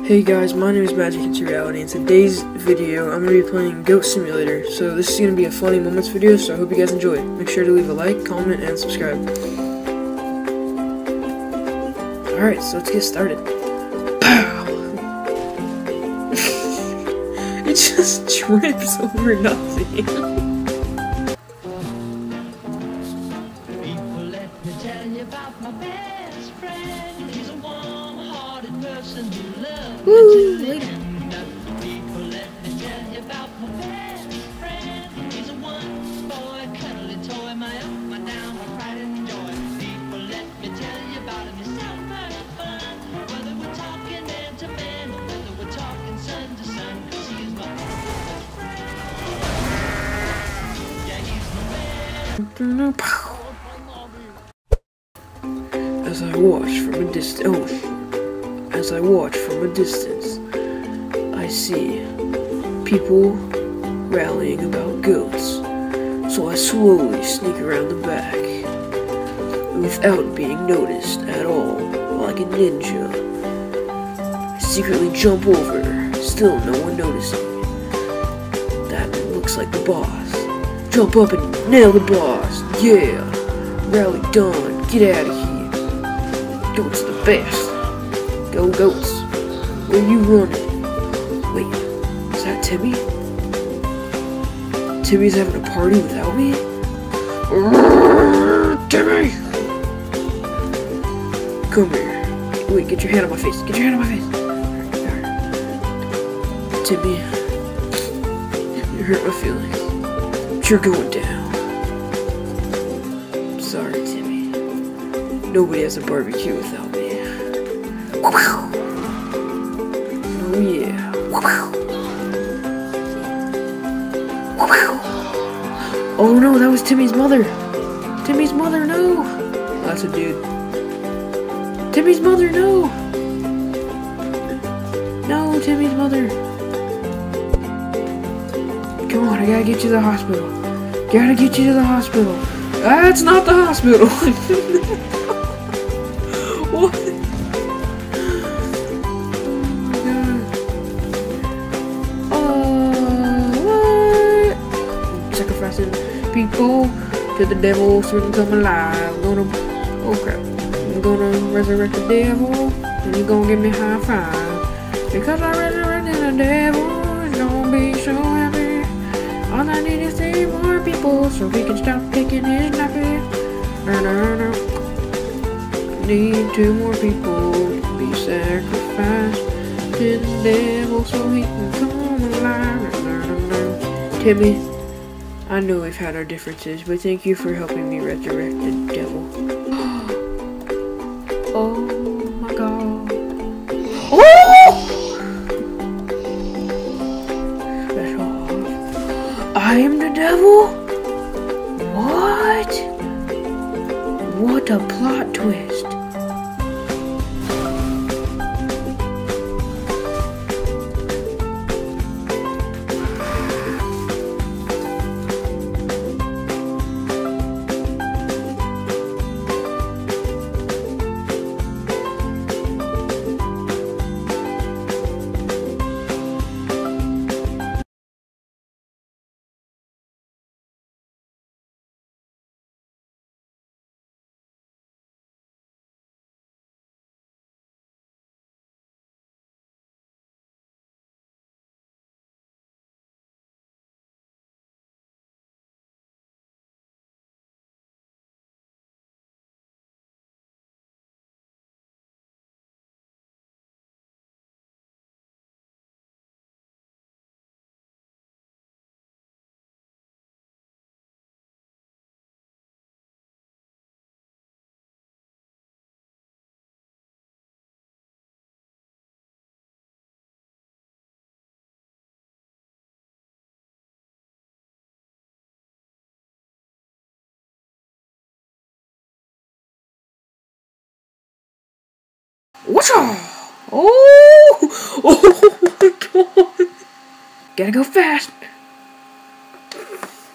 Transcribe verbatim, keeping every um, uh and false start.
Hey guys, my name is Magic into Reality. In today's video, I'm going to be playing Goat Simulator. So this is going to be a funny moments video, so I hope you guys enjoy it. Make sure to leave a like, comment, and subscribe. Alright, so let's get started. Pow! It just trips over nothing. Woo! Later. People, let me tell you about my best friend. He's a one boy, cuddly toy, my up, my down, my pride and joy. People, let me tell you about him. He's so much fun. Whether we're talking man to man, or whether we're talking son to son, 'cause he's my best friend. Yeah, he's my man. As I watch from a distance. Oh. As I watch from a distance, I see people rallying about goats, so I slowly sneak around the back, without being noticed at all, like a ninja. I secretly jump over, still no one noticing. That looks like the boss. Jump up and nail the boss, yeah! Rally done, get out of here. Goats are the best. Go goats, where you running? Wait, is that Timmy? Timmy's having a party without me? Timmy! Come here. Wait, get your hand on my face. Get your hand on my face. Alright, alright. Timmy, you hurt my feelings. But you're going down. Sorry, Timmy. Nobody has a barbecue without me. Oh yeah. Oh no, that was Timmy's mother. Timmy's mother, no. That's a dude. Timmy's mother, no. No, Timmy's mother. Come on, I gotta get you to the hospital. Gotta get you to the hospital. That's not the hospital. What? People to the devil so we can come alive. I'm gonna, oh crap, I'm gonna resurrect the devil and you're gonna give me a high five. Because I resurrected the devil, it's gonna be so happy. All I need is three more people so we can stop taking his nappy. I need two more people to be sacrificed to the devil so he can come alive. Timmy, I know we've had our differences, but thank you for helping me resurrect the devil. Oh my god. Oh! That's off. I am the devil? What? What a plot twist. What's up? Oh! Oh my god! Gotta go fast!